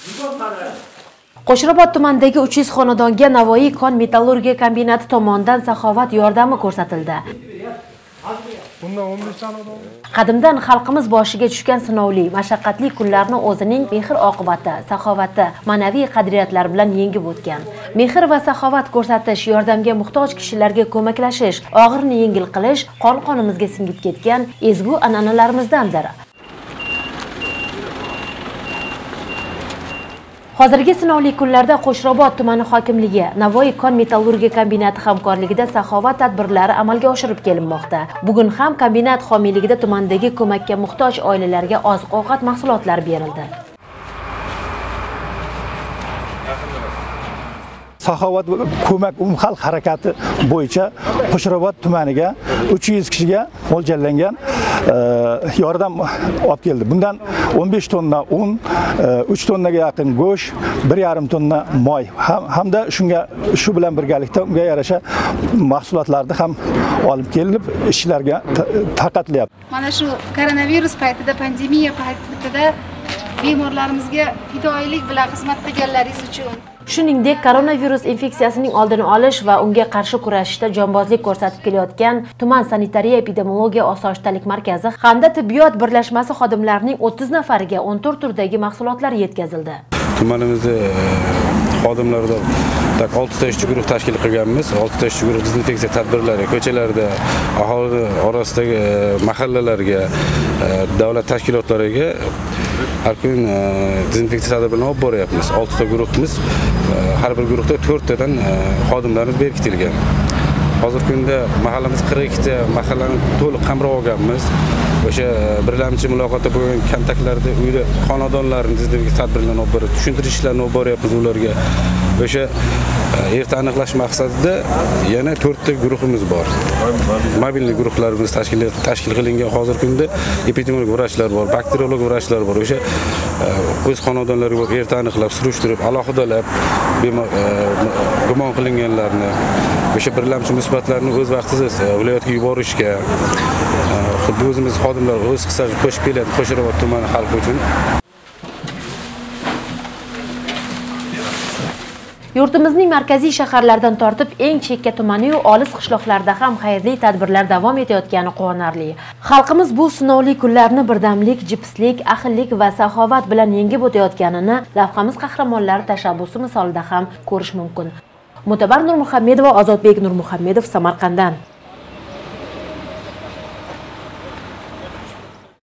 Qo'shrabot tumanidagi 300 xonadonga Navoiy kon metallurgiya kombinati tomonidan saxovat yordami ko'rsatildi. Qadimdan xalqimiz boshiga tushgan sinovli, mashaqqatli kunlarni o'zining mehr-oqibati, saxovati, ma'naviy qadriyatlari bilan yengib o'tgan. Mehr va saxovat ko'rsatish, yordamga muhtoj kishilarga ko'maklashish, og'irni yengil qilish qon-qonimizga singib ketgan ezgu an'analarimizdandir. Hozirgi sinovli kunlarda Qo'shrabot tumani hokimligi, Navoiy kon metallurgiya kombinati hamkorligida saxovat tadbirlari amalga oshirib kelinmoqda. Bugun ham kombinat homiyligida tumandagi ko'makka muhtoj oilalarga oziq-ovqat mahsulotlari berildi. Saxovat ko'mak umumxalq harakati bo'yicha Qo'shrabot tumaniga 300 kishiga mo'ljallangan yordam olib keldi. Bundan 15 tonna un, 3 tonnaga yaqin go'sht, 1,5 tonna moy hamda shu bilan birgalikda unga yarasha mahsulotlarni ham olib kelib ishlarga tarqatilyapti. Mana shu koronavirus paytida, pandemiya paytida bemorlarimizga fidoyilik bilan xizmat qilganlaringiz uchun, shuningdek koronavirus infeksiyasining oldini olish va unga qarshi kurashishda jonbozlik ko'rsatib kelayotgan tuman sanitariya epidemiologiya osoyishtalik markazi hamda tibbiyot birlashmasi xodimlarining 30 nafariga 14 turdagi mahsulotlar yetkazildi. Tumanimizda xodimlardan 6 ta ishchi guruh tashkil qilganmiz. 6 ta ishchi guruh dezinfeksiya tadbirlari ko'chalarda, aholi orasidagi mahallalarga, davlat tashkilotlariga har kun dezinfeksiya tadbirlarini olib boryapmiz. 6 ta guruhimiz, har bir guruhda 4 tadan xodimlarimiz berkitilgan. Hozirgi kunda mahallamiz 42 ta mahallani to'liq qamrab olganmiz. O'sha birlamchi muloqotda bo'lgan kontaktlarda uyda xonadonlarni dezinfeksiya tadbirlarini olib borib, tushuntirish ishlarini olib boryapmiz ularga. O'sha erta aniqlash maqsadida yana 4 ta guruhimiz bor. Mobilniy guruhlarimiz tashkil qilingan. Hozirgi kunda epidemiolog vrachlar bor, bakteriolog vrachlar bor. O'sha o'z xonadonlariga erta aniqlab, surishtirib, alohidalab gumon qilinganlarni, o'sha birlamchi musbatlarni o'z vaqtida viloyatga yuborishga, xuddi o'zimiz xodimlar o'z hissasini qo'shib keladi Qo'shrabot tumani xalqi uchun. Yurtimizning markaziy shaharlardan tortib eng chekka tumani va olis qishloqlarda ham xayrli tadbirlar davom etayotgani quvonarli. Xalqimiz bu sinovli kunlarni birdamlik, jipslik, ahillik va saxovat bilan yengib o'tayotganini lavhamiz qahramonlari tashabbusi misolida ham ko'rish mumkin. Mutabar Nurmuhammedova, Ozodbek Nurmuhammedov, Samarqanddan.